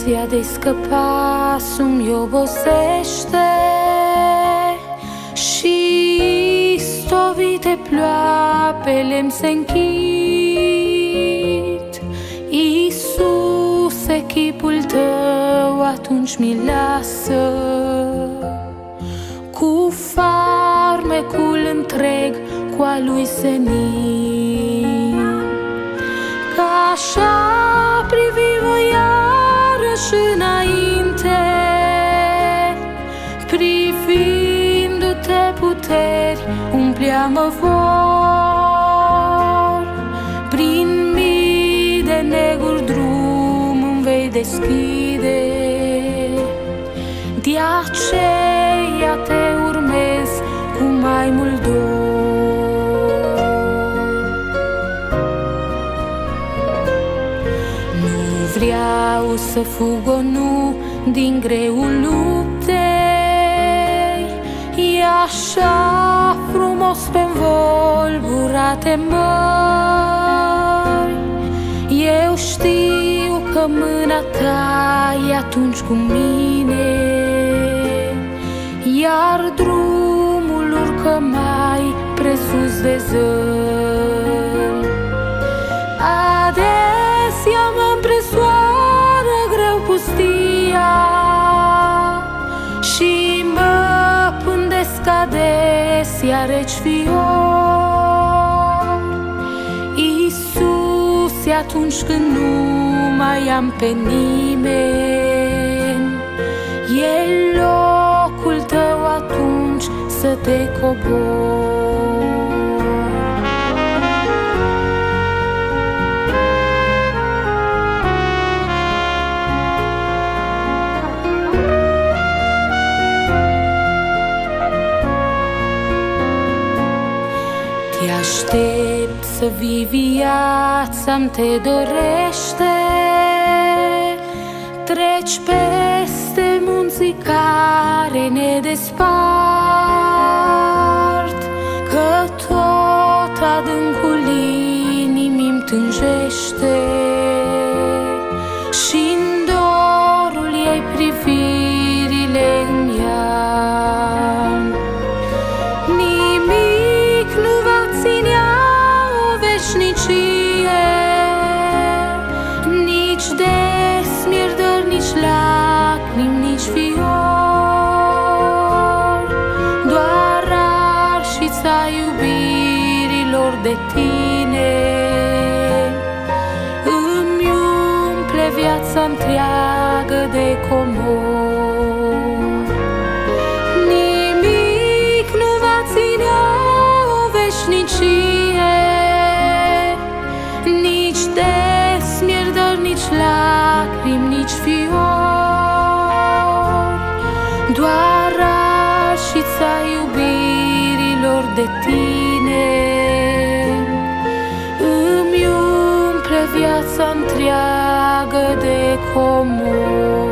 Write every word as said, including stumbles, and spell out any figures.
Ilusia de scăpa sum-i obosește și stovite ploapele-mi se închid. Iisuse, chipul tău atunci mi lasă, cu farmecul întreg, cu a lui senin. Ca așa privi voi iarăși înainte, privindu-te puteri umpleam-mă vor. Prin mii de neguri drum îmi vei deschide, de aceea te urmez cu mai mult dor. Nu vreau să fug, o nu, din greul luptei, e așa frumos pe învolburate mări. Eu știu că mâna ta e atunci cu mine, iar drumul urcă mai presus de zări. Adesea mă împresoară greu pustia și mă pândesc adesea reci fiori. Iisuse, atunci când nu mai am pe nimeni, e locul tău atunci să te cobor. Te aștept să vii, viața-mi te dorește. Treci peste munții care ne despart, că tot adâncul inimii-mi tânjește și-n dorul ei privirile îmi ia. Nimic nu va ținea o veșnicie, nici desmierdări, nici lacrimi, nici fiori, doar arșița iubirilor de tine îmi umple viața întreagă de comori. Nimic nu va ținea o veșnicie, nici desmierdări, nici lacrimi, nici fiori, doar arșița iubirilor de tine îmi umple viața întreagă de comori.